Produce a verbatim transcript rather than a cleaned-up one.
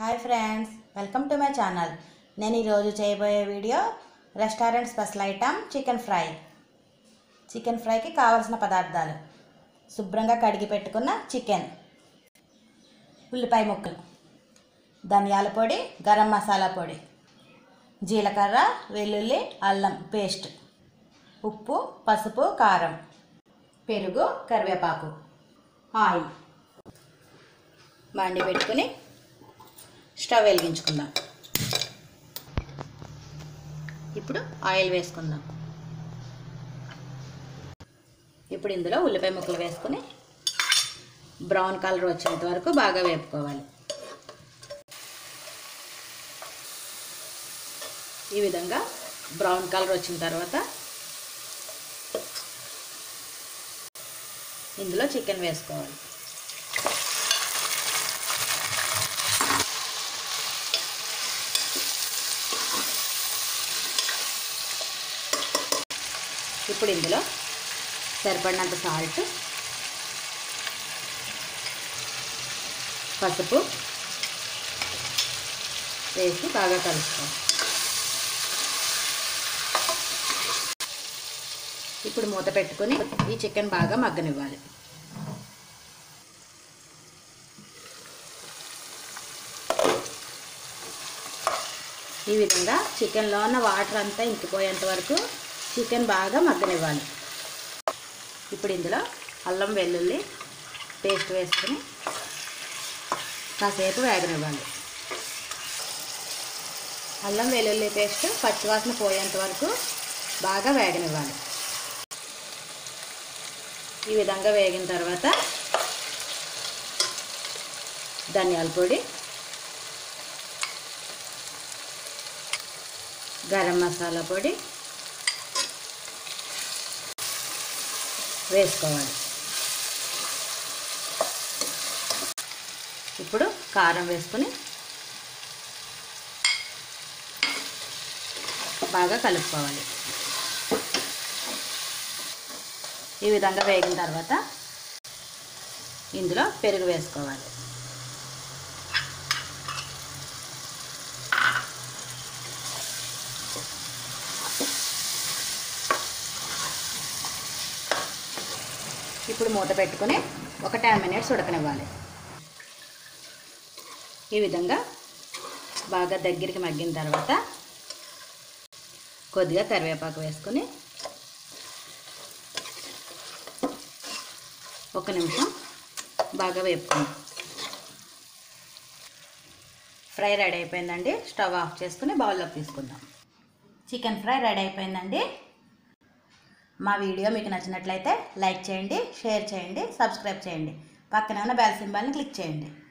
Hi friends, welcome to my channel. నేను ఈరోజు చేయబోయే video restaurant special item chicken fry. Chicken ఫ్రైకి కావాల్సిన పదార్థాలు: శుభ్రంగా కడిగి పెట్టుకున్న చికెన్, ఉల్లిపాయ ముక్కలు, ధనియాల పొడి, గరం మసాలా పొడి, జీలకర్ర, వెల్లుల్లి, అల్లం పేస్ట్, ఉప్పు, పసుపు, కారం, పెరుగు, కరివేపాకు, ఆయిల్. బాండి పెట్టుకుని స్టవ్ వెలిగించుకుందాం. ఇప్పుడు ఆయిల్ వేసుకుందాం. ఇప్పుడు ఇందులో ఉల్లిపాయ ముక్కలు వేసుకుని బ్రౌన్ కలర్ వచ్చేంత వరకు బాగా వేపుకోవాలి. ఈ విధంగా బ్రౌన్ కలర్ వచ్చిన తర్వాత ఇందులో చికెన్ వేసుకోవాలి. ఇప్పుడు ఇందులో సరిపడినంత సాల్ట్, పసుపు వేసి బాగా కలుపుకోవాలి. ఇప్పుడు మూత పెట్టుకొని ఈ చికెన్ బాగా మగ్గనివ్వాలి. ఈ విధంగా చికెన్లో ఉన్న వాటర్ అంతా ఇంకిపోయేంత వరకు చికెన్ బాగా మగ్గనివ్వాలి. ఇప్పుడు ఇందులో అల్లం వెల్లుల్లి పేస్ట్ వేసుకుని కాసేపు వేగనివ్వాలి. అల్లం వెల్లుల్లి పేస్ట్ పచ్చివాసన పోయేంత వరకు బాగా వేగనివ్వాలి. ఈ విధంగా వేగిన తర్వాత ధనియాల పొడి, గరం మసాలా పొడి వేసుకోవాలి. ఇప్పుడు కారం వేసుకుని బాగా కలుపుకోవాలి. ఈ విధంగా వేగిన తర్వాత ఇందులో పెరుగు వేసుకోవాలి. ఇప్పుడు మూత పెట్టుకుని ఒక టెన్ మినిట్స్ ఉడకనివ్వాలి. ఈ విధంగా బాగా దగ్గరికి మగ్గిన తర్వాత కొద్దిగా కరివేపాకు వేసుకొని ఒక నిమిషం బాగా వేపుకుందాం. ఫ్రై రెడీ అయిపోయిందండి. స్టవ్ ఆఫ్ చేసుకుని బౌల్లోకి తీసుకుందాం. చికెన్ ఫ్రై రెడీ అయిపోయిందండి. మా వీడియో మీకు నచ్చినట్లయితే లైక్ చేయండి, షేర్ చేయండి, సబ్స్క్రైబ్ చేయండి. పక్కనే ఉన్న బెల్ సింబల్ని క్లిక్ చేయండి.